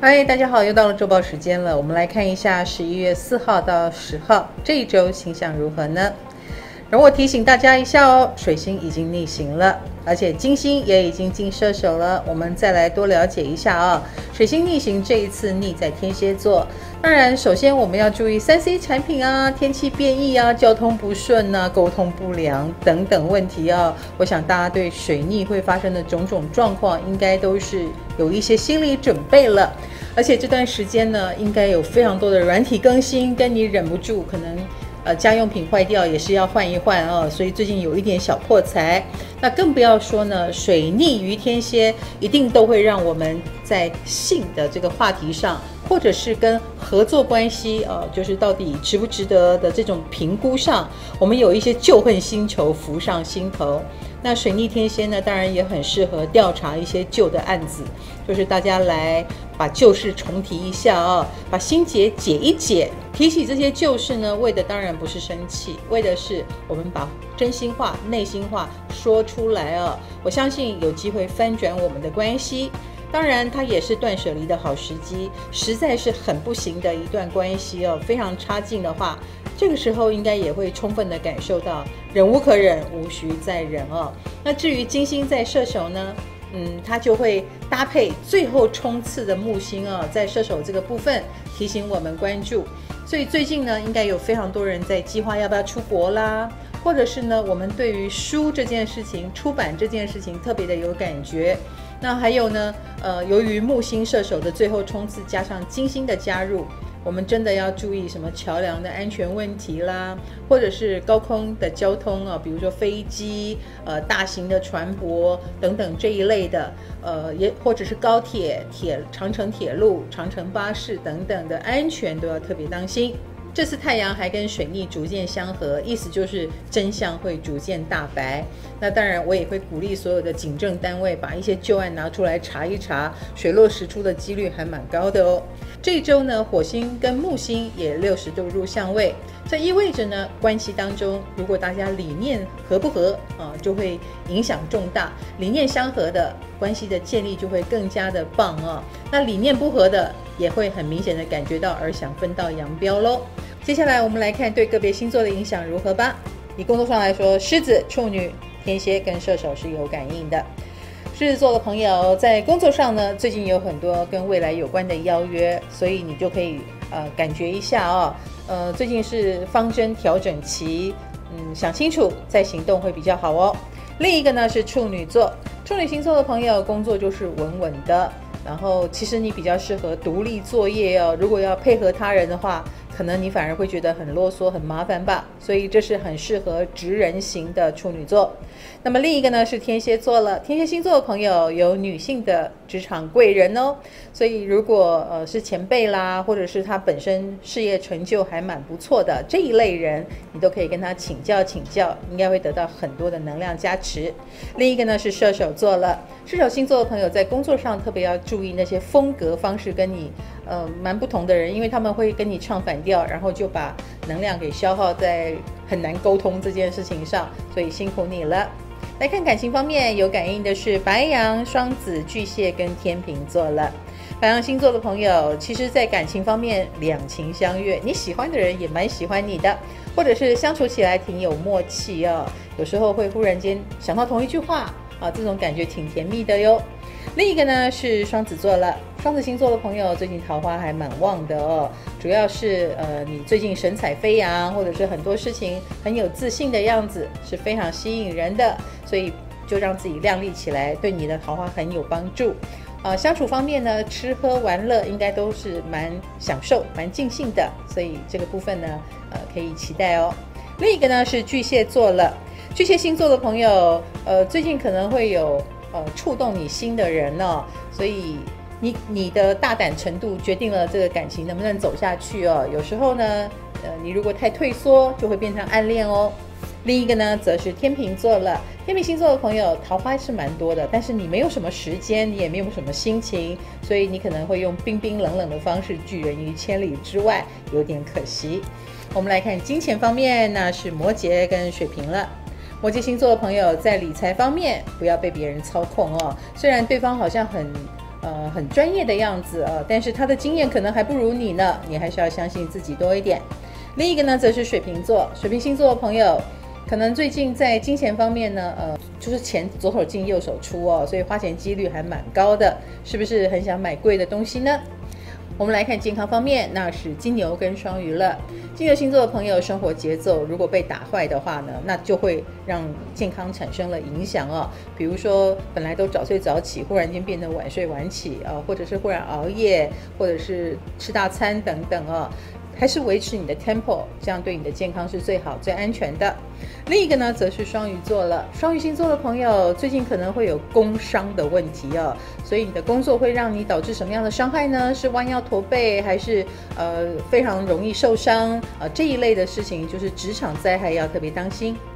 嗨，大家好，又到了周报时间了。我们来看一下11月4号到10号这一周星象如何呢？容我提醒大家一下哦，水星已经逆行了，而且金星也已经进射手了。我们再来多了解一下啊，水星逆行这一次逆在天蝎座。当然，首先我们要注意3C 产品啊、天气变异啊、交通不顺啊、沟通不良等等问题啊。我想大家对水逆会发生的种种状况，应该都是有一些心理准备了。而且这段时间呢，应该有非常多的软体更新，跟你忍不住可能。家用品坏掉也是要换一换哦，所以最近有一点小破财。那更不要说呢，水逆于天蝎一定都会让我们在性的这个话题上，或者是跟合作关系就是到底值不值得的这种评估上，我们有一些旧恨新仇浮上心头。那水逆天蝎呢，当然也很适合调查一些旧的案子，就是大家来把旧事重提一下啊，把心结解一解。提起这些旧事呢，为的当然不是生气，为的是我们把真心话、内心话说出来啊。我相信有机会翻转我们的关系。当然，它也是断舍离的好时机，实在是很不行的一段关系哦，非常差劲的话，这个时候应该也会充分的感受到忍无可忍，无需再忍哦。那至于金星在射手呢，它就会搭配最后冲刺的木星哦，在射手这个部分提醒我们关注。所以最近呢，应该有非常多人在计划要不要出国啦，或者是呢，我们对于书这件事情、出版这件事情特别的有感觉。那还有呢，由于木星射手的最后冲刺加上金星的加入，我们真的要注意什么桥梁的安全问题啦，或者是高空的交通啊，比如说飞机、大型的船舶等等这一类的，也或者是高铁、长程铁路、长程巴士等等的安全都要特别当心。这次太阳还跟水逆逐渐相合，意思就是真相会逐渐大白。那当然我也会鼓励所有的警政单位把一些旧案拿出来查一查，水落石出的几率还蛮高的哦。这一周呢，火星跟木星也60度入相位，这意味着呢，关系当中如果大家理念合不合就会影响重大。理念相合的关系的建立就会更加的棒哦。那理念不合的也会很明显的感觉到而想分道扬镳咯。接下来我们来看对个别星座的影响如何吧。以工作上来说，狮子、处女、天蝎跟射手是有感应的。狮子座的朋友在工作上呢，最近有很多跟未来有关的邀约，所以你就可以感觉一下哦。最近是方针调整期，想清楚再行动会比较好哦。另一个呢是处女座，处女星座的朋友工作就是稳稳的，然后其实你比较适合独立作业哦。如果要配合他人的话，可能你反而会觉得很啰嗦、很麻烦吧，所以这是很适合职人型的处女座。那么另一个呢是天蝎座了，天蝎星座的朋友有女性的职场贵人哦，所以如果是前辈啦，或者是他本身事业成就还蛮不错的这一类人，你都可以跟他请教，应该会得到很多的能量加持。另一个呢是射手座了，射手星座的朋友在工作上特别要注意那些风格方式跟你蛮不同的人，因为他们会跟你唱反调，然后就把能量给消耗在很难沟通这件事情上，所以辛苦你了。来看感情方面，有感应的是白羊、双子、巨蟹跟天秤座了。白羊星座的朋友，其实在感情方面两情相悦，你喜欢的人也蛮喜欢你的，或者是相处起来挺有默契哦，有时候会忽然间想到同一句话这种感觉挺甜蜜的哟。另一个呢是双子座了，双子星座的朋友最近桃花还蛮旺的哦，主要是你最近神采飞扬，或者是很多事情很有自信的样子，是非常吸引人的，所以就让自己亮丽起来，对你的桃花很有帮助。相处方面呢，吃喝玩乐应该都是蛮享受、蛮尽兴的，所以这个部分呢，可以期待哦。另一个呢是巨蟹座了，巨蟹星座的朋友，最近可能会有触动你心的人哦，所以你的大胆程度决定了这个感情能不能走下去哦。有时候呢，你如果太退缩，就会变成暗恋哦。另一个呢，则是天秤座了。天秤星座的朋友，桃花是蛮多的，但是你没有什么时间，你也没有什么心情，所以你可能会用冰冰冷冷的方式拒人于千里之外，有点可惜。我们来看金钱方面，那是摩羯跟水瓶了。摩羯星座的朋友在理财方面不要被别人操控哦，虽然对方好像很很专业的样子但是他的经验可能还不如你呢，你还是要相信自己多一点。另一个呢，则是水瓶座，水瓶星座的朋友，可能最近在金钱方面呢，就是钱左手进右手出所以花钱几率还蛮高的，是不是很想买贵的东西呢？我们来看健康方面，那是金牛跟双鱼了。金牛星座的朋友，生活节奏如果被打坏的话呢，那就会让健康产生了影响比如说本来都早睡早起，忽然间变得晚睡晚起或者是忽然熬夜，或者是吃大餐等等还是维持你的 tempo， 这样对你的健康是最好最安全的。另一个呢，则是双鱼座了。双鱼星座的朋友，最近可能会有工伤的问题所以你的工作会让你导致什么样的伤害呢？是弯腰驼背，还是非常容易受伤这一类的事情，就是职场灾害要特别当心。